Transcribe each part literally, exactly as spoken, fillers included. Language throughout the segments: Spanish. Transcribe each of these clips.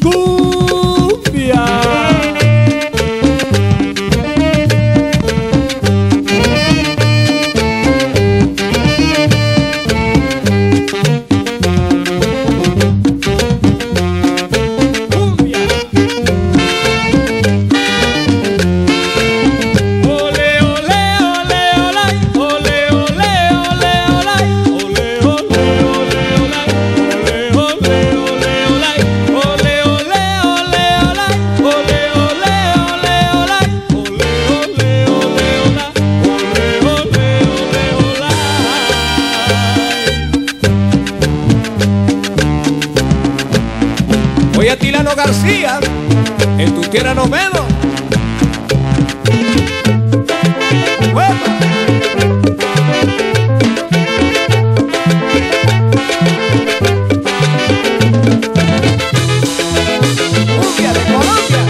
cumbia. Oye, Tilano García, en tu tierra no menos. Cumbia de Colombia.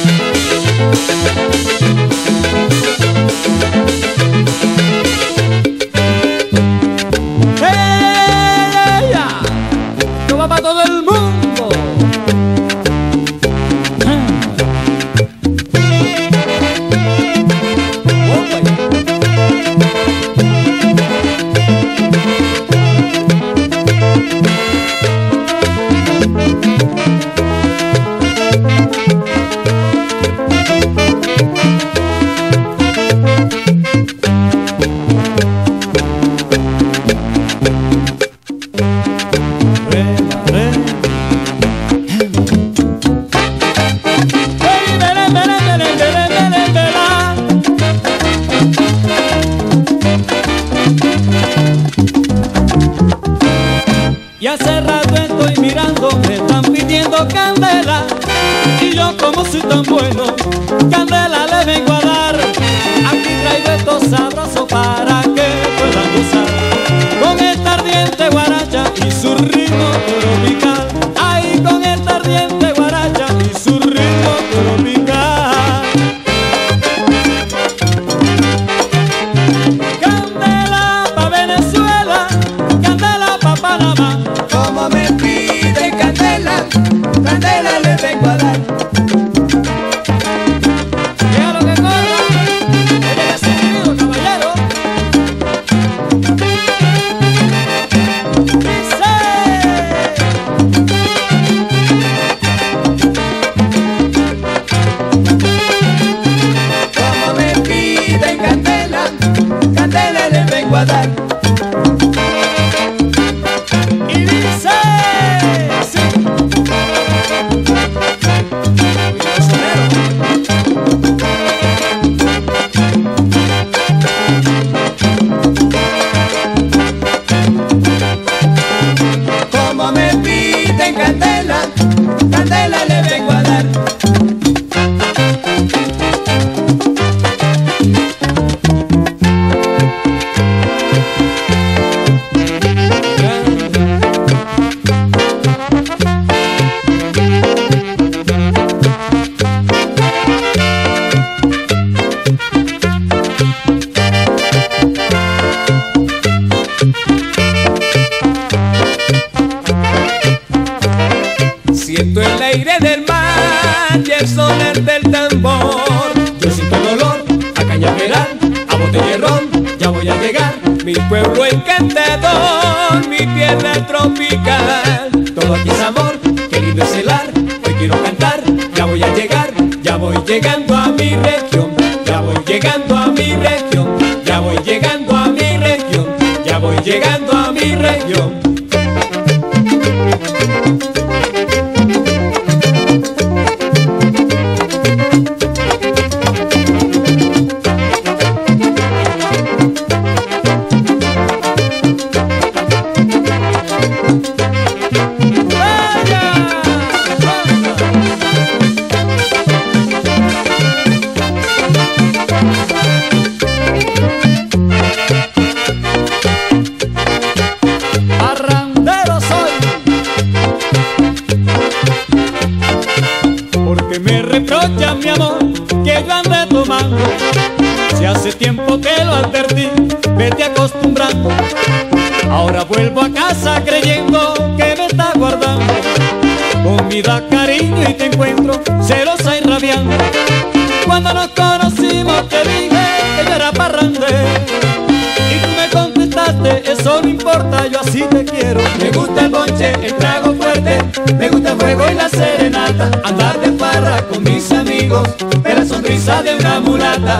¡Ella! ¡No va para todo el mundo! Y hace rato estoy mirando, me están pidiendo candela, y yo como soy tan bueno, candela le vengo a dar. Aquí traigo estos sabrosos para que puedan gozar con esta ardiente guaracha y su ritmo tropical. Ay, con esta ardiente guaracha y su ritmo tropical. Candela pa' Venezuela, candela pa' Panamá. Como me piden candela, candela les vengo a dar. Deja lo que corra, oye ese sentido, caballero. Dice. Como me piden candela, candela les vengo a dar. Y dice, sí. Como me piden candela, candela les vengo a dar. Siento el aire del mar y el sonar del tambor. Yo siento el olor a cañaveral, a botella y ron. Ya voy a llegar, mi pueblo encantador, mi tierra tropical. Todo aquí es amor, qué lindo es el ar. Hoy quiero cantar, ya voy a llegar, ya voy llegando a mi región. Ya voy llegando a mi región, ya voy llegando a mi región, ya voy llegando a mi región. Parrandero soy, porque me reprocha mi amor que yo ande tomando. Si hace tiempo te lo advertí, vete acostumbrando. Ahora vuelvo a casa creyendo que me está guardando. Con me da cariño y te encuentro celosa y rabiando. Cuando nos conocimos te dije que yo era parrandero y tú me contestaste, eso no importa, yo así te quiero. Me gusta el bonche, el trago fuerte, me gusta el fuego y la serenata, andar de farra con mis amigos, ver la sonrisa de una mulata.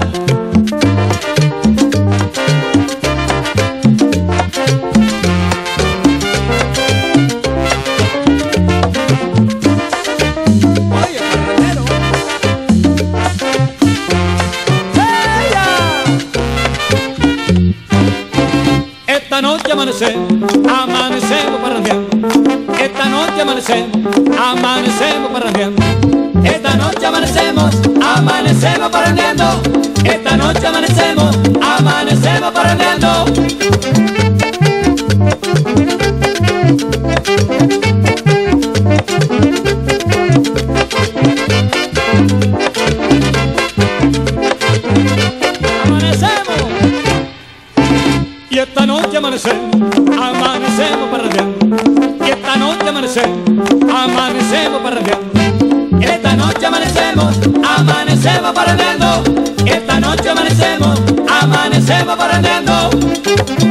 Esta noche amanecemos, amanecemos parrandeando. Esta noche amanecemos, amanecemos parrandeando. Esta noche amanecemos, amanecemos parrandeando. Esta noche amanecemos, amanecemos parrandeando. Y esta noche amanecemos, amanecemos parrandeando. Y esta noche amanecemos, amanecemos parrandeando. Esta noche amanecemos, amanecemos parrandeando. Esta noche amanecemos, amanecemos parrandeando.